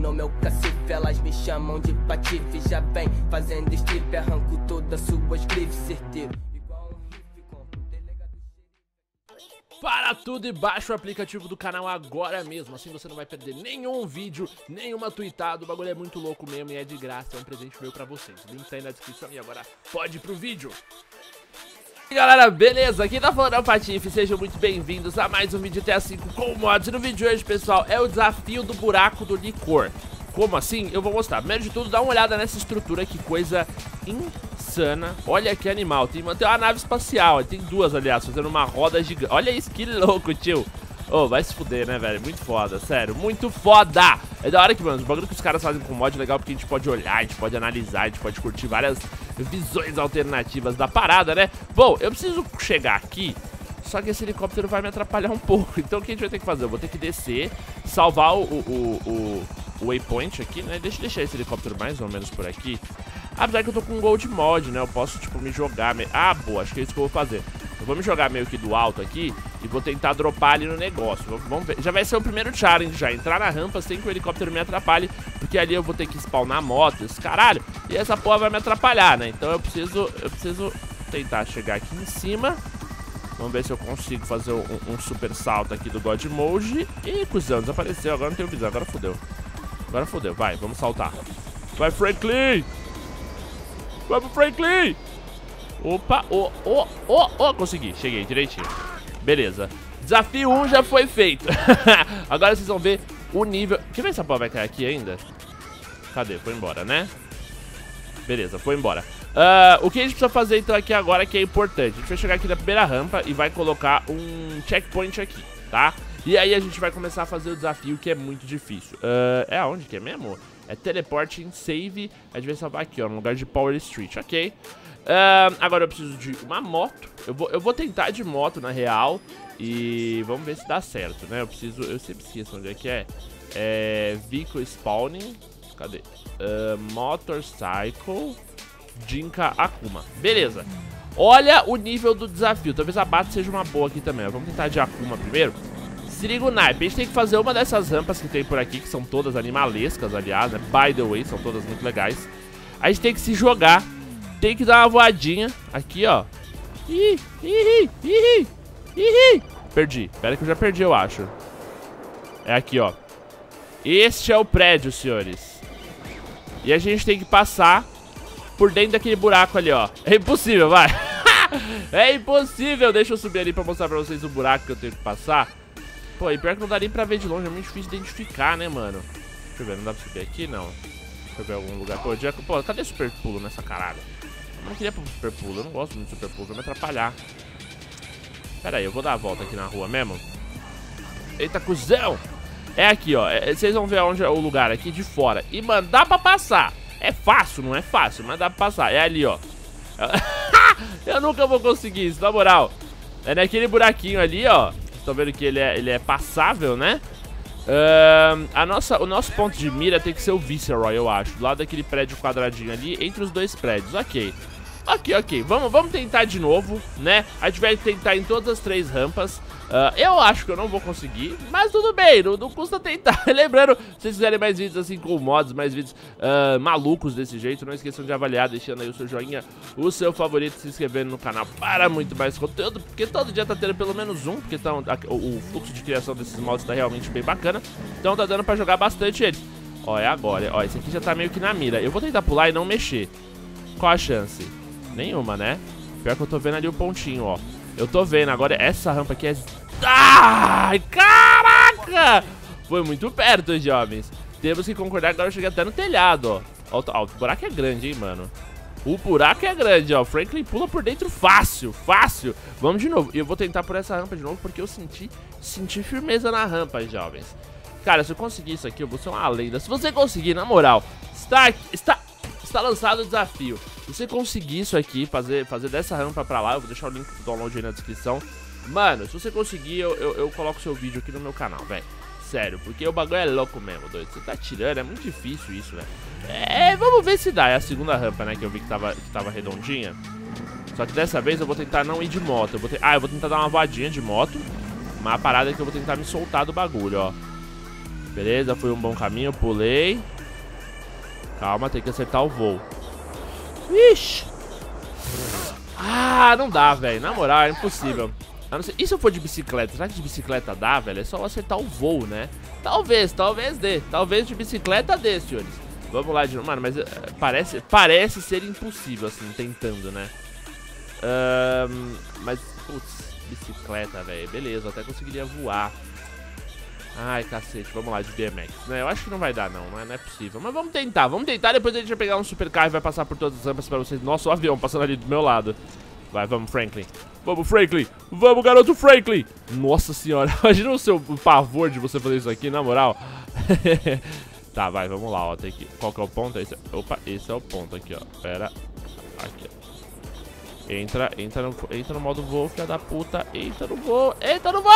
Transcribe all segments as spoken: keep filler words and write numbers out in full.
no meu cacife, elas me chamam de patife. Já vem fazendo strip, arranco todas suas grifes, certeiro. Para tudo e baixa o aplicativo do canal agora mesmo, assim você não vai perder nenhum vídeo, nenhuma tweetada. O bagulho é muito louco mesmo e é de graça, é um presente meu pra vocês. O link tá aí na descrição e agora pode ir pro vídeo. E galera, beleza? Aqui tá falando é o Patife, sejam muito bem-vindos a mais um vídeo T A cinco com mods. E no vídeo de hoje, pessoal, é o desafio do buraco do licor. Como assim? Eu vou mostrar. Primeiro de tudo, dá uma olhada nessa estrutura, que coisa insana. Olha que animal, tem, tem uma nave espacial, tem duas, aliás, fazendo uma roda gigante. Olha isso, que louco, tio. Ô, oh, vai se fuder, né, velho? Muito foda, sério, muito foda. É da hora que, mano, os bagulho que os caras fazem com mod é legal, porque a gente pode olhar, a gente pode analisar, a gente pode curtir várias visões alternativas da parada, né? Bom, eu preciso chegar aqui, só que esse helicóptero vai me atrapalhar um pouco. Então o que a gente vai ter que fazer? Eu vou ter que descer, salvar o, o, o, o waypoint aqui, né? Deixa eu deixar esse helicóptero mais ou menos por aqui. Apesar que eu tô com um gold mod, né? Eu posso, tipo, me jogar... Me... Ah, boa, acho que é isso que eu vou fazer. Eu vou me jogar meio que do alto aqui e vou tentar dropar ali no negócio. Vamos ver. Já vai ser o primeiro challenge já. Entrar na rampa sem que o helicóptero me atrapalhe, porque ali eu vou ter que spawnar motos, caralho. E essa porra vai me atrapalhar, né? Então eu preciso, eu preciso tentar chegar aqui em cima. Vamos ver se eu consigo fazer um, um super salto aqui do God Mode. Ih, cuzão, desapareceu. Agora não tenho visão. Agora fodeu. Agora fodeu. Vai, vamos saltar. Vai, Franklin! Vai pro Franklin! Opa, ô, ô, ô, ô, consegui, cheguei direitinho. Beleza, desafio um já foi feito. Agora vocês vão ver o nível. Deixa eu ver se a porra vai cair aqui ainda. Cadê? Foi embora, né? Beleza, foi embora. uh, O que a gente precisa fazer então aqui agora, que é importante, a gente vai chegar aqui na primeira rampa e vai colocar um checkpoint aqui, tá? E aí a gente vai começar a fazer o desafio, que é muito difícil. uh, É aonde que é mesmo? É teleporting, save. A gente vai salvar aqui, ó, no lugar de Power Street, ok? Uh, agora eu preciso de uma moto. Eu vou, eu vou tentar de moto, na real. E vamos ver se dá certo, né? Eu preciso... Eu sempre esqueço onde é que é. É... Vehicle Spawning. Cadê? Uh, Motorcycle Jinka Akuma. Beleza. Olha o nível do desafio. Talvez a Bato seja uma boa aqui também. Vamos tentar de Akuma primeiro. Se liga o naipe. A gente tem que fazer uma dessas rampas que tem por aqui, que são todas animalescas, aliás, né? By the way, são todas muito legais. A gente tem que se jogar. Tem que dar uma voadinha. Aqui, ó. Ih, ih, ih, ih. Perdi. Pera que eu já perdi, eu acho. É aqui, ó. Este é o prédio, senhores. E a gente tem que passar por dentro daquele buraco ali, ó. É impossível, vai. É impossível. Deixa eu subir ali pra mostrar pra vocês o buraco que eu tenho que passar. Pô, e pior que não dá nem pra ver de longe. É muito difícil de identificar, né, mano? Deixa eu ver, não dá pra subir aqui, não. Deixa eu ver algum lugar. Pô, já... Pô, cadê super pulo nessa caralho? Eu não queria pro super pulo, eu não gosto muito de super pulo, vai me atrapalhar. Pera aí, eu vou dar a volta aqui na rua mesmo. Eita, cuzão! É aqui, ó, é, vocês vão ver onde é o lugar aqui de fora. E, mano, dá pra passar. É fácil, não é fácil, mas dá pra passar. É ali, ó. Eu nunca vou conseguir isso, na moral. É naquele buraquinho ali, ó. Estão vendo que ele é, ele é passável, né? Uh, a nossa, o nosso ponto de mira tem que ser o Viceroy, eu acho. Do lado daquele prédio quadradinho ali, entre os dois prédios, ok. Ok, ok, vamos, vamos tentar de novo, né? A gente vai tentar em todas as três rampas. uh, Eu acho que eu não vou conseguir, mas tudo bem, não, não custa tentar. Lembrando, se vocês quiserem mais vídeos assim com mods, mais vídeos uh, malucos desse jeito, não esqueçam de avaliar, deixando aí o seu joinha, o seu favorito, se inscrevendo no canal para muito mais conteúdo, porque todo dia tá tendo pelo menos um, porque tá, a, o, o fluxo de criação desses mods tá realmente bem bacana. Então tá dando pra jogar bastante ele. Ó, é agora, ó, esse aqui já tá meio que na mira. Eu vou tentar pular e não mexer. Qual a chance? Nenhuma, né? Pior que eu tô vendo ali o pontinho, ó. Eu tô vendo, agora essa rampa aqui é... Ai, caraca! Foi muito perto, jovens. Temos que concordar que agora eu cheguei até no telhado, ó. Ó, ó, o buraco é grande, hein, mano. O buraco é grande, ó. O Franklin pula por dentro fácil, fácil. Vamos de novo. E eu vou tentar por essa rampa de novo, porque eu senti, senti firmeza na rampa, jovens. Cara, se eu conseguir isso aqui, eu vou ser uma lenda. Se você conseguir, na moral, está... está... Está lançado o desafio. Se você conseguir isso aqui, fazer, fazer dessa rampa pra lá, eu vou deixar o link do download aí na descrição. Mano, se você conseguir, eu, eu, eu coloco seu vídeo aqui no meu canal, velho. Sério, porque o bagulho é louco mesmo, doido. Você tá tirando, é muito difícil isso, velho. É, vamos ver se dá. É a segunda rampa, né, que eu vi que tava, que tava redondinha. Só que dessa vez eu vou tentar não ir de moto. Eu vou te... Ah, eu vou tentar dar uma voadinha de moto. Mas a parada é que eu vou tentar me soltar do bagulho, ó. Beleza, foi um bom caminho, pulei. Calma, tem que acertar o voo. Ixi. Ah, não dá, velho. Na moral, é impossível. Eu não sei. E se eu for de bicicleta? Será que de bicicleta dá, velho? É só acertar o voo, né? Talvez, talvez dê. Talvez de bicicleta dê, senhores. Vamos lá de novo. Mano, mas uh, parece, parece ser impossível, assim, tentando, né? Um, mas, putz, bicicleta, velho. Beleza, eu até conseguiria voar. Ai, cacete, vamos lá de B M X, né? Eu acho que não vai dar, não, não é, não é possível. Mas vamos tentar, vamos tentar, depois a gente vai pegar um super carro e vai passar por todas as rampas pra vocês. Nossa, o avião passando ali do meu lado. Vai, vamos, Franklin. Vamos, Franklin. Vamos, garoto Franklin. Nossa senhora, imagina o seu pavor de você fazer isso aqui, na moral. Tá, vai, vamos lá, ó, tem que... Qual que é o ponto? Esse... Opa, esse é o ponto aqui, ó. Pera. Aqui, ó. Entra, entra no, entra no modo voo, filha da puta. Entra no voo, entra no voo.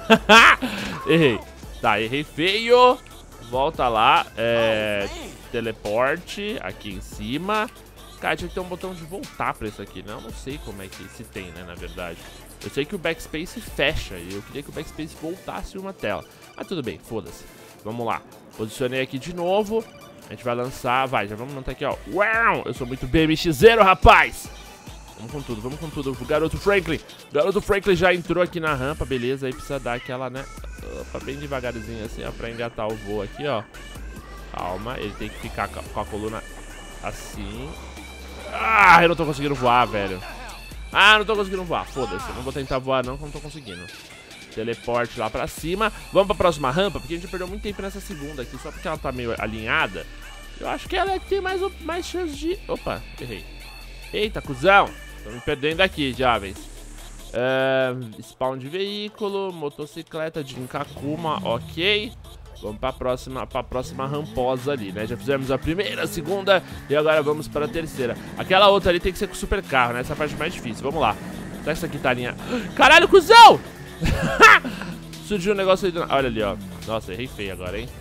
Errei. Tá, errei feio. Volta lá. É... Teleporte. Aqui em cima. Cara, tinha que ter um botão de voltar pra isso aqui, né? Eu não sei como é que se tem, né, na verdade. Eu sei que o backspace fecha e eu queria que o backspace voltasse uma tela. Mas tudo bem, foda-se. Vamos lá. Posicionei aqui de novo. A gente vai lançar, vai, já vamos montar aqui, ó. Uau! Eu sou muito B M X zero, rapaz! Vamos com tudo, vamos com tudo. O garoto Franklin. O garoto Franklin já entrou aqui na rampa, beleza. Aí precisa dar aquela, né? Opa, bem devagarzinho assim, ó, pra engatar o voo aqui, ó. Calma, ele tem que ficar com a coluna assim. Ah, eu não tô conseguindo voar, velho. Ah, não tô conseguindo voar, foda-se. Eu não vou tentar voar não, que eu não tô conseguindo. Teleporte lá pra cima. Vamos pra próxima rampa, porque a gente perdeu muito tempo nessa segunda aqui. Só porque ela tá meio alinhada. Eu acho que ela tem mais, mais chance de... Opa, errei. Eita, cuzão. Tô me perdendo aqui, jovens. uh, Spawn de veículo. Motocicleta de Kakuma, ok. Vamos pra próxima, pra próxima ramposa ali, né? Já fizemos a primeira, a segunda e agora vamos para a terceira. Aquela outra ali tem que ser com super carro, né? Essa é a parte mais difícil, vamos lá. Será que isso aqui tá linha... Caralho, cuzão! Surgiu um negócio aí do... Olha ali, ó. Nossa, errei feio agora, hein?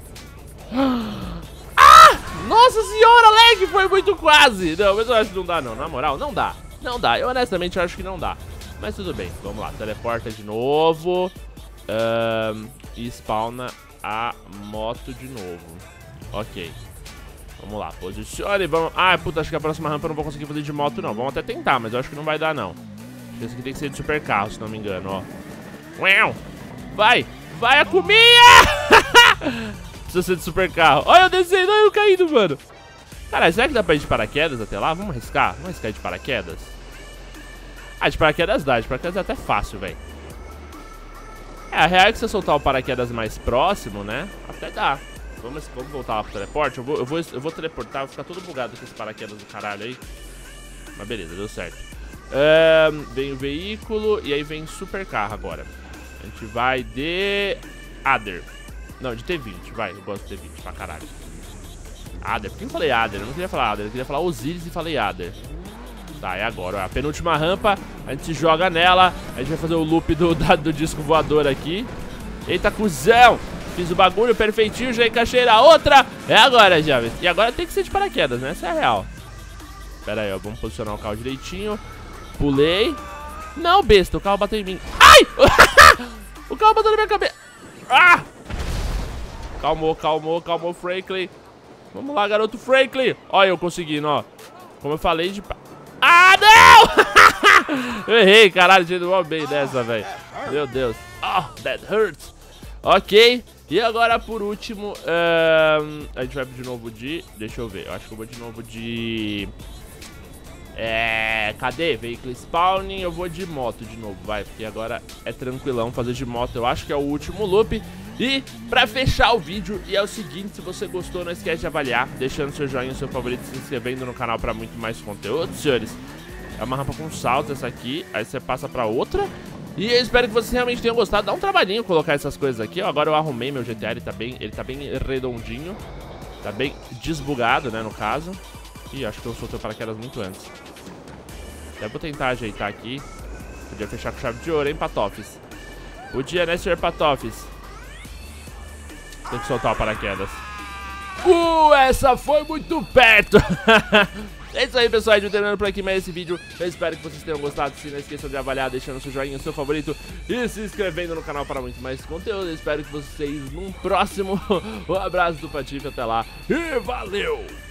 Ah! Nossa senhora, lag! Foi muito quase! Não, mas eu acho que não dá, não. Na moral, não dá. Não dá. Eu honestamente acho que não dá. Mas tudo bem. Vamos lá. Teleporta de novo. Um, e spawna a moto de novo. Ok. Vamos lá. Posicione. Vamos... Ah, puta. Acho que a próxima rampa eu não vou conseguir fazer de moto, não. Vamos até tentar, mas eu acho que não vai dar, não. Esse aqui tem que ser de super carro, se não me engano, ó. Vai! Vai a comida! Precisa ser de super carro. Olha eu descendo, olha eu caindo, mano. Caralho, será que dá pra ir de paraquedas até lá? Vamos arriscar? Vamos arriscar de paraquedas? Ah, de paraquedas dá. De paraquedas é até fácil, velho. É, a real é que se eu soltar o paraquedas mais próximo, né? Até dá. Vamos, vamos voltar lá pro teleporte. Eu vou, eu, vou, eu vou teleportar, vou ficar todo bugado com esse paraquedas do caralho aí. Mas beleza, deu certo. Um, vem o veículo e aí vem super carro agora. A gente vai de... Adder. Não, de T vinte, vai, eu gosto de T vinte pra caralho. Adder, por que eu falei Adder? Eu não queria falar Adder, eu queria falar Osiris e falei Adder. Tá, é agora, ó, a penúltima rampa. A gente joga nela. A gente vai fazer o loop do, da, do disco voador aqui. Eita, cuzão! Fiz o bagulho perfeitinho, já encaixei na outra. É agora, jovens. E agora tem que ser de paraquedas, né? Essa é a real. Pera aí, ó, vamos posicionar o carro direitinho. Pulei. Não, besta, o carro bateu em mim. Ai! O carro bateu na minha cabeça. Ah! Calmou, calmou, calmou, Franklin. Vamos lá, garoto Franklin. Olha eu conseguindo, ó. Como eu falei de... Ah, não! Eu errei, caralho, gente, mal bem dessa, velho. Meu Deus. Oh, that hurts. Ok. E agora, por último, um, a gente vai de novo de... Deixa eu ver, eu acho que eu vou de novo de... É... Cadê? Veículo spawning. Eu vou de moto de novo, vai. Porque agora é tranquilão fazer de moto. Eu acho que é o último loop. E pra fechar o vídeo, e é o seguinte, se você gostou, não esquece de avaliar, deixando seu joinha, seu favorito, se inscrevendo no canal pra muito mais conteúdo, senhores. É uma rampa com salto essa aqui, aí você passa pra outra. E eu espero que vocês realmente tenham gostado. Dá um trabalhinho colocar essas coisas aqui, ó. Agora eu arrumei meu G T A, ele tá bem, ele tá bem redondinho. Tá bem desbugado, né, no caso. Ih, acho que eu soltei o paraquedas muito antes. Até vou tentar ajeitar aqui. Podia fechar com chave de ouro, hein, Patofes? Podia, né, senhor Patofes? Tem que soltar o paraquedas. Uh, essa foi muito perto. É isso aí, pessoal, eu terminando por aqui mais esse vídeo. Eu espero que vocês tenham gostado. Se não esqueçam de avaliar, deixando seu joinha, seu favorito e se inscrevendo no canal para muito mais conteúdo. Eu espero que vocês num próximo. Um abraço do Patife, até lá e valeu!